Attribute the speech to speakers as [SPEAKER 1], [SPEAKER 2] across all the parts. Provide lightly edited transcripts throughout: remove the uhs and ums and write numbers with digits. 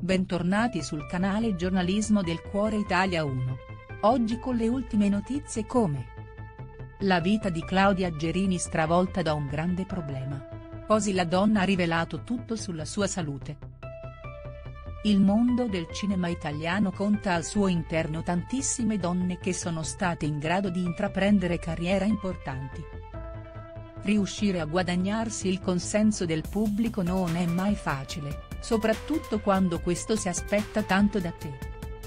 [SPEAKER 1] Bentornati sul canale Giornalismo del Cuore Italia 1. Oggi con le ultime notizie come la vita di Claudia Gerini stravolta da un grande problema. Così la donna ha rivelato tutto sulla sua salute. Il mondo del cinema italiano conta al suo interno tantissime donne che sono state in grado di intraprendere carriere importanti. Riuscire a guadagnarsi il consenso del pubblico non è mai facile, soprattutto quando questo si aspetta tanto da te.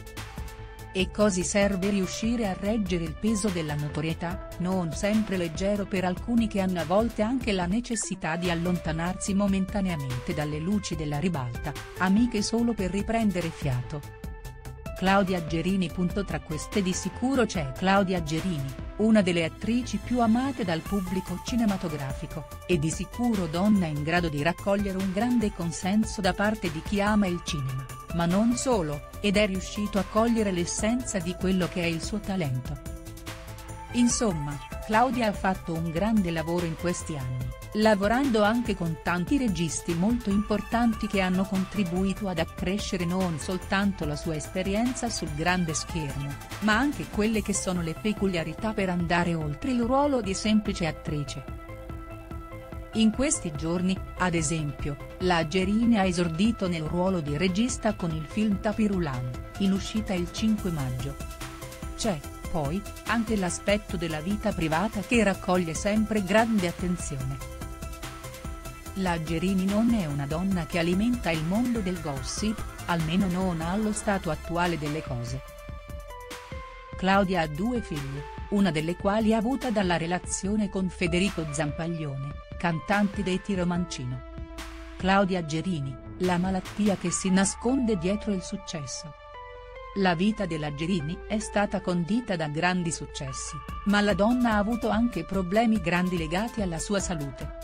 [SPEAKER 1] E così serve riuscire a reggere il peso della notorietà, non sempre leggero per alcuni che hanno a volte anche la necessità di allontanarsi momentaneamente dalle luci della ribalta, amiche solo per riprendere fiato. Claudia Gerini. Tra queste di sicuro c'è Claudia Gerini, una delle attrici più amate dal pubblico cinematografico, e di sicuro donna in grado di raccogliere un grande consenso da parte di chi ama il cinema, ma non solo, ed è riuscito a cogliere l'essenza di quello che è il suo talento. Insomma, Claudia ha fatto un grande lavoro in questi anni, lavorando anche con tanti registi molto importanti che hanno contribuito ad accrescere non soltanto la sua esperienza sul grande schermo, ma anche quelle che sono le peculiarità per andare oltre il ruolo di semplice attrice. In questi giorni, ad esempio, la Gerini ha esordito nel ruolo di regista con il film Tapis Roulant, in uscita il 5 maggio. C'è, poi, anche l'aspetto della vita privata che raccoglie sempre grande attenzione. La Gerini non è una donna che alimenta il mondo del gossip, almeno non allo stato attuale delle cose. Claudia ha 2 figlie, una delle quali è avuta dalla relazione con Federico Zampaglione, cantante dei Tiro Mancino. Claudia Gerini, la malattia che si nasconde dietro il successo. La vita della Gerini è stata condita da grandi successi, ma la donna ha avuto anche problemi grandi legati alla sua salute.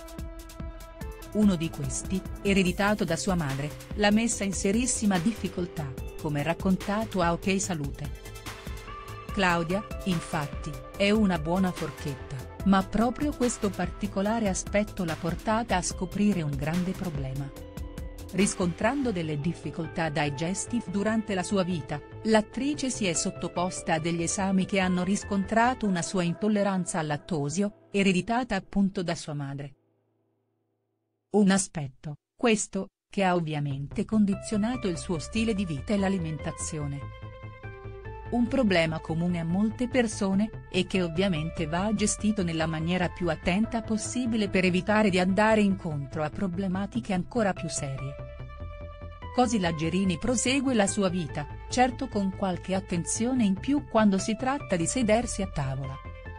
[SPEAKER 1] Uno di questi, ereditato da sua madre, l'ha messa in serissima difficoltà, come raccontato a Ok Salute. Claudia, infatti, è una buona forchetta, ma proprio questo particolare aspetto l'ha portata a scoprire un grande problema. Riscontrando delle difficoltà digestive durante la sua vita, l'attrice si è sottoposta a degli esami che hanno riscontrato una sua intolleranza al lattosio, ereditata appunto da sua madre. Un aspetto, questo, che ha ovviamente condizionato il suo stile di vita e l'alimentazione. Un problema comune a molte persone, e che ovviamente va gestito nella maniera più attenta possibile per evitare di andare incontro a problematiche ancora più serie. Così la Gerini prosegue la sua vita, certo con qualche attenzione in più quando si tratta di sedersi a tavola.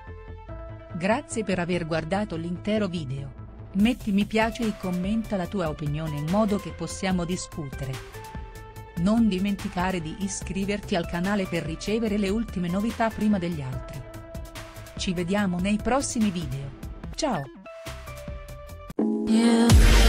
[SPEAKER 1] Grazie per aver guardato l'intero video. Metti mi piace e commenta la tua opinione in modo che possiamo discutere. Non dimenticare di iscriverti al canale per ricevere le ultime novità prima degli altri. Ci vediamo nei prossimi video. Ciao!